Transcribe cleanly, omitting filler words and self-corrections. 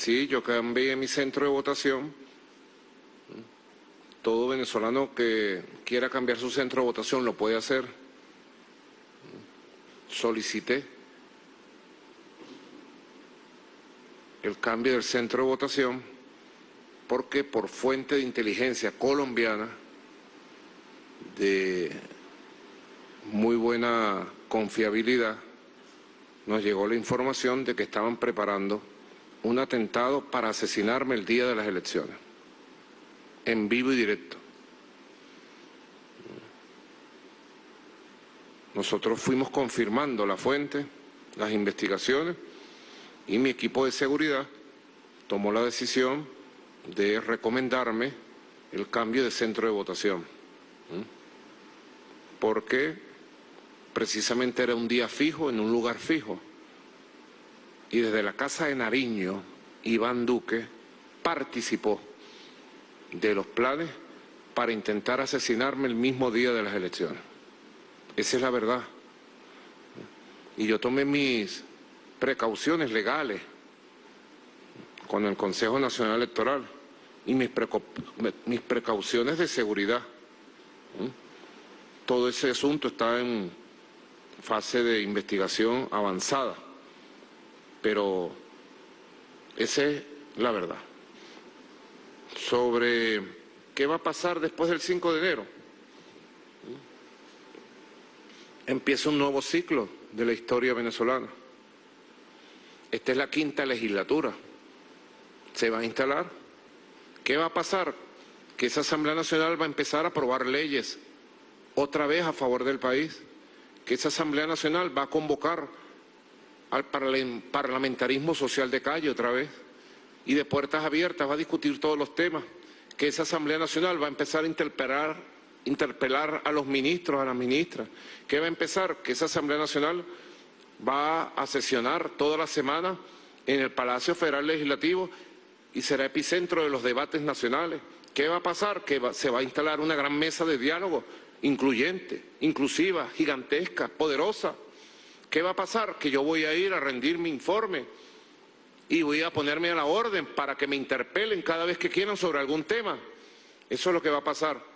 Sí, yo cambié mi centro de votación. Todo venezolano que quiera cambiar su centro de votación lo puede hacer. Solicité el cambio del centro de votación porque por fuente de inteligencia colombiana de muy buena confiabilidad nos llegó la información de que estaban preparando un atentado para asesinarme el día de las elecciones, en vivo y directo. Nosotros fuimos confirmando la fuente, las investigaciones, y mi equipo de seguridad tomó la decisión de recomendarme el cambio de centro de votación, porque precisamente era un día fijo, en un lugar fijo, y desde la Casa de Nariño, Iván Duque participó de los planes para intentar asesinarme el mismo día de las elecciones. Esa es la verdad. Y yo tomé mis precauciones legales con el Consejo Nacional Electoral y mis precauciones de seguridad. Todo ese asunto está en fase de investigación avanzada, pero esa es la verdad. Sobre qué va a pasar después del 5 de enero. Empieza un nuevo ciclo de la historia venezolana. Esta es la 5ª legislatura. Se va a instalar. ¿Qué va a pasar? Que esa Asamblea Nacional va a empezar a aprobar leyes otra vez a favor del país. Que esa Asamblea Nacional va a convocar al parlamentarismo social de calle otra vez. Y de puertas abiertas va a discutir todos los temas. Que esa Asamblea Nacional va a empezar a interpelar a los ministros, a las ministras. ¿Qué va a empezar? Que esa Asamblea Nacional va a sesionar toda la semana en el Palacio Federal Legislativo y será epicentro de los debates nacionales. ¿Qué va a pasar? Que se va a instalar una gran mesa de diálogo incluyente, inclusiva, gigantesca, poderosa. ¿Qué va a pasar? Que yo voy a ir a rendir mi informe y voy a ponerme a la orden para que me interpelen cada vez que quieran sobre algún tema. Eso es lo que va a pasar.